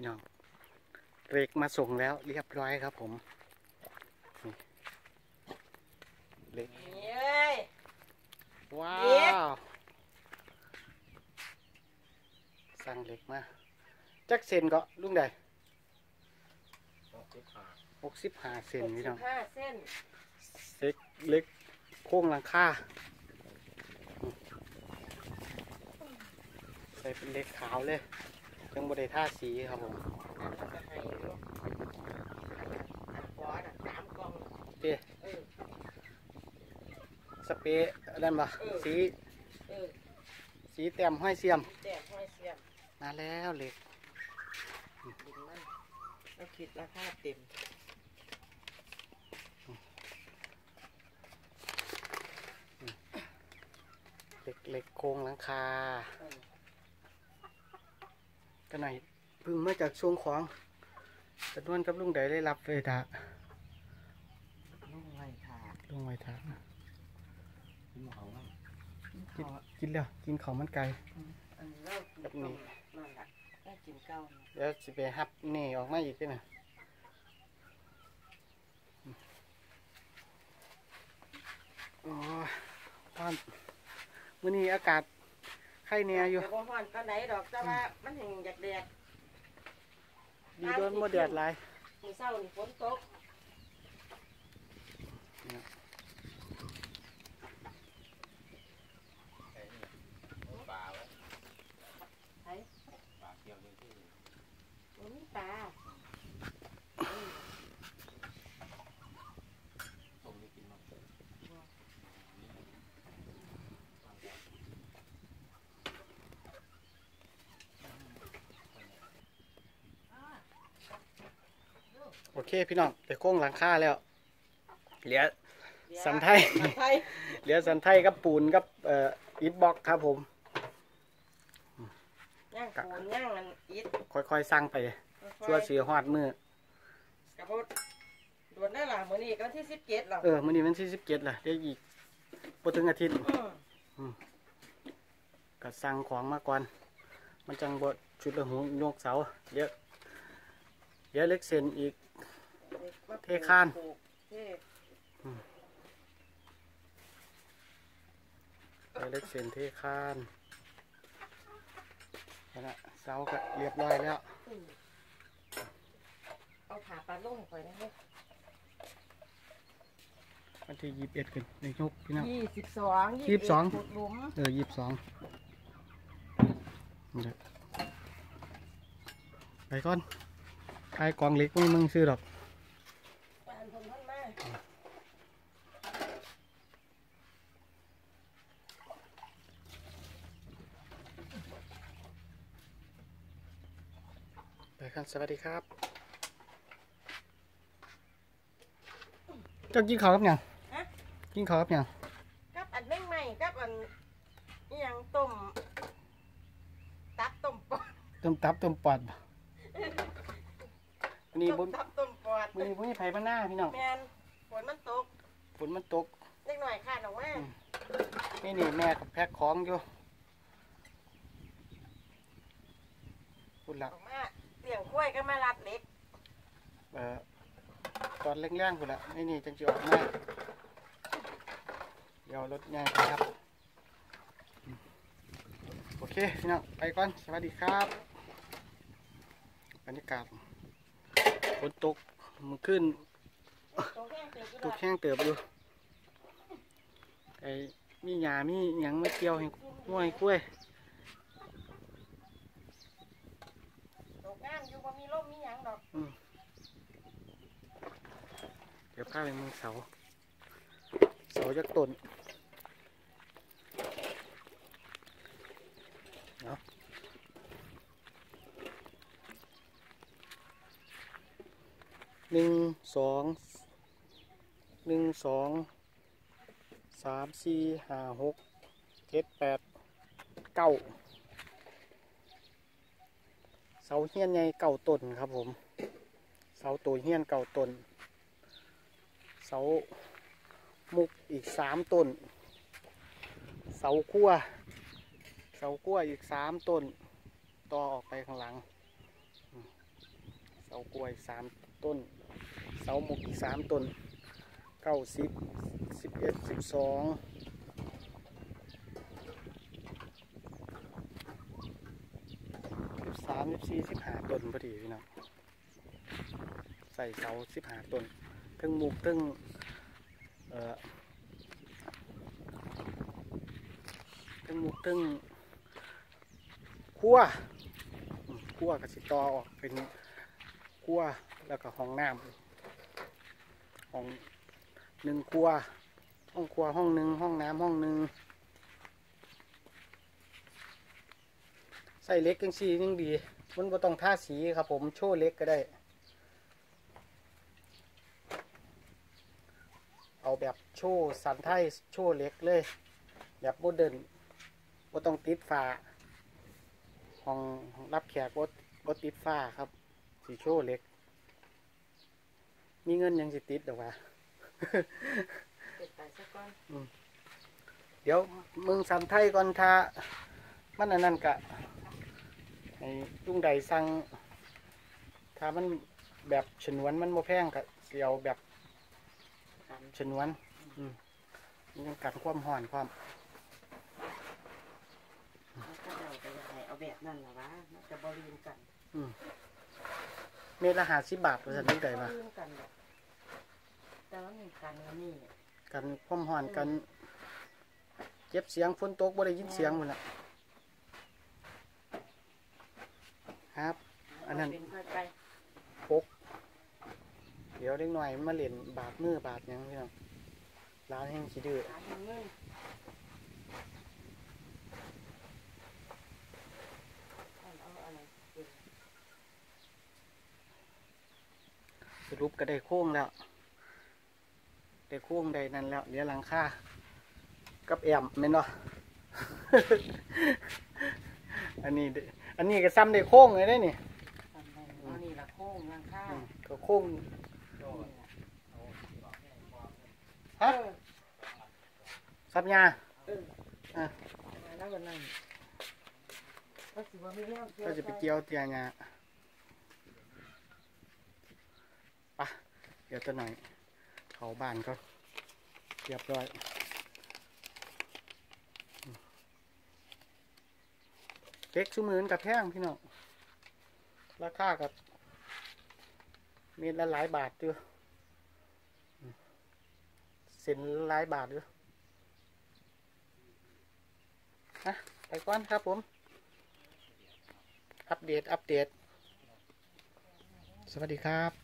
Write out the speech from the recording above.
พี่น้องเรกมาส่งแล้วเรียบร้อยครับผมเล็กว้าวสั่งเล็กมาจักเซนก็ลุงใด65 เซนพี่น้องเล็กโค้งหลังคาใส่เป็นเล็กขาวเลยยังบริท่าสีครับผมเต้สเปรย์อะไรบ้างสีแต้มห้อยเสียมมาแล้วเล็กเราคิดราคาเต็มเล็กโครงหลังคากันไหนเพิ่งมาจากช่วงของตะนวนกับลุงใดได้รับเวทะลุงไว้ทากินแล้วกินข้าวมันไก่แบบนี้นั่นแหละได้กินเก้าเดี๋ยวสิไปฮับนี่ออกมาอีกนะโอ้ยตอนมื้อนี้อากาศไข้เนี่ยอยู่บ่ฮ้อนปานใดดอกแต่ว่ามันแห้งอยากแดดดีโดนบ่แดดหลายมื้อเช้านี่ฝนตกปลาโอเคพี่น้องไปโค้งหลังคาแล้วเหลือสันไทยเหลือสันไทยกับปูนกับอิฐบล็อกครับผมย่างปูนย่างอันอิฐค่อยๆสร้างไปชั่วสีหอดมือกับพวกด่วนได้หล่ะมื้อนี้ก็วันที่17แล้วมื้อนี้วันที่17ล่ะได้อีกบ่ถึงอาทิตย์ก็สั่งของมาก่อนมันจังบ่ชุดละหูยกเสาเดี๋ยวเล็กเส้นอีกเทคานเล็กเส้นเทคานนะเสาก็เรียบร้อยแล้วเอาขาปลาลงไปนะเฮ้ยวันที่21กันในยกพี่น้อง 22ขุดหลุม 22ไปก่อนใครกองเล็กมึงซื้อดอกไปครับสวัสดีครับเจ้ากินข้าวกับยังกินข้าวกับยังกับอันเม่งใหม่กับอันยังต้มตับต้มปอดนี่บุญต้มปอดนี่บุญไผ่บ้านหน้าพี่น้องแมนฝนมันตกเล็กหน่อยขาดออกมานี่แม่กับแพ็คของอยู่พูดละเลี้ยงกล้วยก็มารับเล็กตอนแรงๆพูดละนี่จังจะออกมาเดี๋ยวรถง่ายครับโอเคพี่น้องไปก่อนสวัสดีครับบรรยากาศฝนตกมันขึ้นตกแห้งเติบอยู่ไอ้มีหญ้ามีหยังไม่เกี่ยวให้ง่วยกล้วยตกงานอยู่บ่มีร่มมีหยังดอกเดี๋ยวพาไปมือเสาจากต้นเนาะ1 2 3 4 5 6 7 8 9เสาเฮี้ยนใหญ่9 ต้นครับผมเสาตัวเฮี้ยน9 ต้นเสามุกอีก3 ต้นเสาขั้วอีก3 ต้นต่อออกไปข้างหลังเสากล้วย3 ต้นเสาหมกอีก3 ต้น9 10 11 12 13 14 15 ต้นพอดีพี่น้องใส่เสา15 ต้นทั้งมุกทั้งทั้งมุกทั้งครัวกับสิตอออกเป็นครัวแล้วก็ห้องน้ำห้อง1 ครัวห้องครัวห้อง 1ห้องน้ำห้อง 1ใส่เล็กจังซี่ยังดีมันบ่ต้องทาสีครับผมโชว์เล็กก็ได้เอาแบบโชว์สันไทยโชว์เล็กเลยแบบโมเดิร์นบ่ต้องติดฝาห้องรับแขกบ่ติดฝ้าครับสีโชว์เล็กมีเงินยังสิติดหรอวะเป็ดตายซะก่อนเดี๋ยวมึงสันไทยก่อนทามันอันนั้นกะในลุงใดสั่งถ้ามันแบบฉนวนมันโมแพงกะเสียวแบบฉนวนมันยังกันความห่อนความถ้าเราไปเอาแบบนั้นหรอวะมันจะบริวกันเมตรละ50 บาทว่าสันลุงใดมาลืมกันหรอกแต่ว่ามีกันแล้วนี่กันความห่อนกันเก็บเสียงฝนตกบ่ได้ยินเสียงหมดละครับอันนั้นเป็นไปปกเดี๋ยวเล็กหน่อยมันมาเล่นบาดมือบาดหยังพี่น้องร้านแห้งขี้ดื้อหาเงินเอาอะไรเป็นสรุปก็ได้โค้งแล้วได้โค้งได้นั่นแล้วเดี๋ยวหลังคากับแอมแม่นบ่ อันนี้ก็ซ้ำได้โค้งเลยได้นี่ทำได้เอานี่ละโค้งล่างข้าวก็โค้งฮะซับยาแล้ววันนั้นก็สิว่าไม่เลี้ยงก็จะไปเกี่ยวเตียงาปะเดี๋ยวตัวหน่อยเขาบ้านก็เรียบร้อยเล็กชั่วมือนกับแพงพี่น้องราคากับมีละหลายบาทด้วยเส้นหลายบาทด้วยนะไปก่อนครับผม อัปเดต สวัสดีครับ